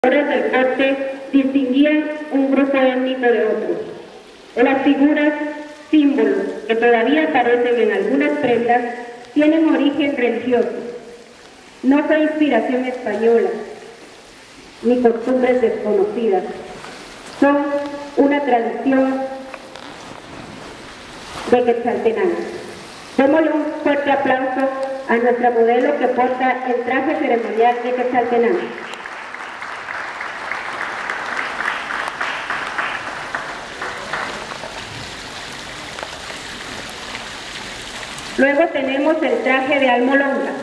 colores del corte distinguían un grupo étnico de otro. Las figuras, símbolos que todavía aparecen en algunas prendas, tienen origen religioso. No fue inspiración española, ni costumbres desconocidas. Son una tradición de Quetzaltenango. Démosle un fuerte aplauso a nuestra modelo que porta el traje ceremonial de Quetzaltenango. Luego tenemos el traje de almolonga.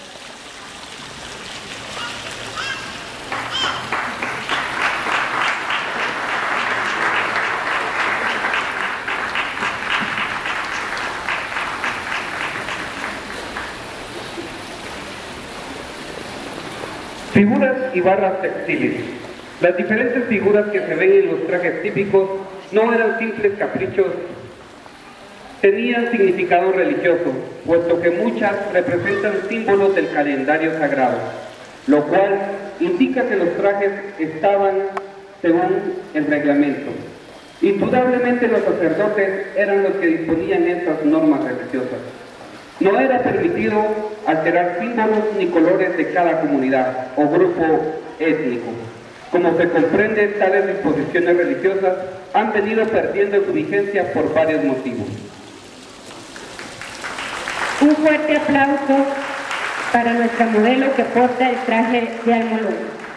Figuras y barras textiles. Las diferentes figuras que se ven en los trajes típicos no eran simples caprichos, tenían significado religioso, puesto que muchas representan símbolos del calendario sagrado, lo cual indica que los trajes estaban según el reglamento. Indudablemente los sacerdotes eran los que disponían estas normas religiosas. No era permitido alterar símbolos ni colores de cada comunidad o grupo étnico. Como se comprende, tales disposiciones religiosas han venido perdiendo su vigencia por varios motivos. Un fuerte aplauso para nuestra modelo que porta el traje de almolonga.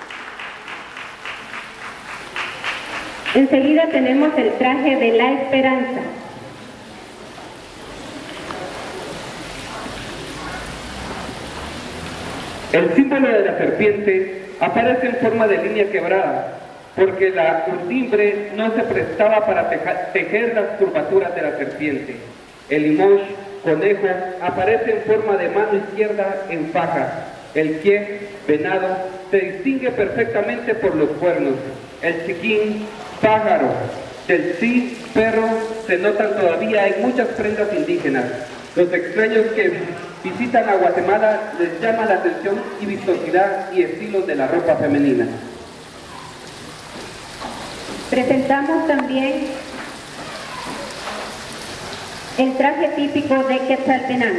Enseguida tenemos el traje de la esperanza. El símbolo de la serpiente aparece en forma de línea quebrada, porque la urdimbre no se prestaba para tejer las curvaturas de la serpiente. El limosh, conejo, aparece en forma de mano izquierda en faja. El pie, venado, se distingue perfectamente por los cuernos. El chiquín, pájaro, del sí, perro, se notan todavía en muchas prendas indígenas. Los extraños que visitan a Guatemala les llama la atención y vistosidad y estilos de la ropa femenina. Presentamos también el traje típico de Quetzaltenango.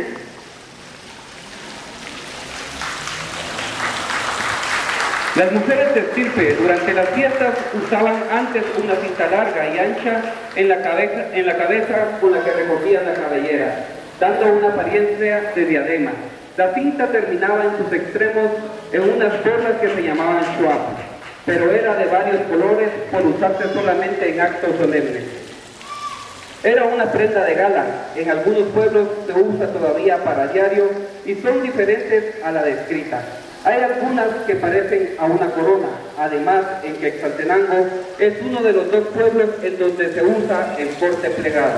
Las mujeres de estirpe durante las fiestas usaban antes una cinta larga y ancha en la cabeza con la que recogían la cabellera, dando una apariencia de diadema. La cinta terminaba en sus extremos en unas bolas que se llamaban shuap, pero era de varios colores por usarse solamente en actos solemnes. Era una prenda de gala, en algunos pueblos se usa todavía para diario y son diferentes a la descrita. Hay algunas que parecen a una corona, además en Quetzaltenango es uno de los dos pueblos en donde se usa el corte plegado.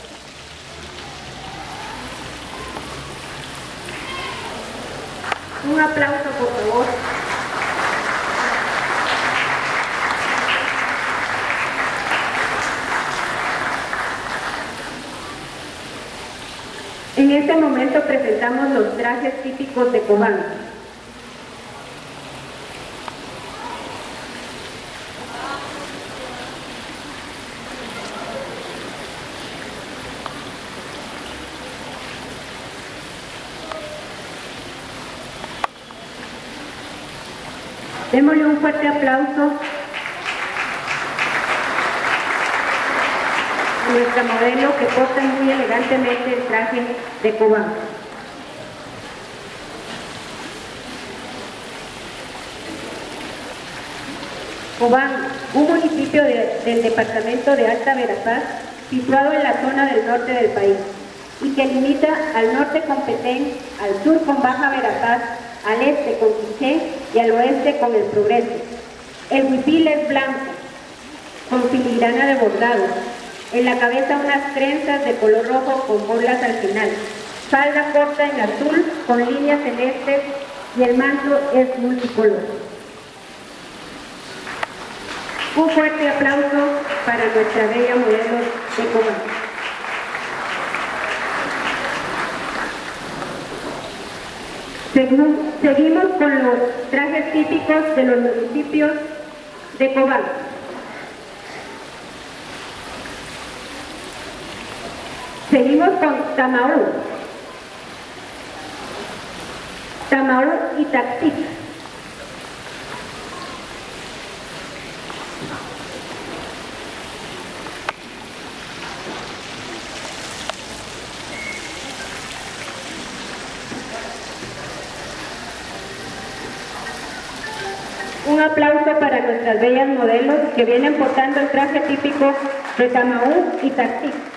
Un aplauso, por favor. En este momento presentamos los trajes típicos de Cobán. Démosle un fuerte aplauso a nuestra modelo que porta muy elegantemente el traje de Cobán. Cobán, un municipio del departamento de Alta Verapaz, situado en la zona del norte del país y que limita al norte con Petén, al sur con Baja Verapaz, al este con Quiché y al oeste con El Progreso. El huipil es blanco, con filigrana de bordado. En la cabeza unas trenzas de color rojo con bolas al final. Falda corta en azul con líneas celestes y el manto es multicolor. Un fuerte aplauso para nuestra bella modelo de Cobán. Seguimos con los trajes típicos de los municipios de Cobán. Seguimos con Tamaú. Tamaú y Taxi. Un aplauso para nuestras bellas modelos que vienen portando el traje típico de Tamaú y Taxi.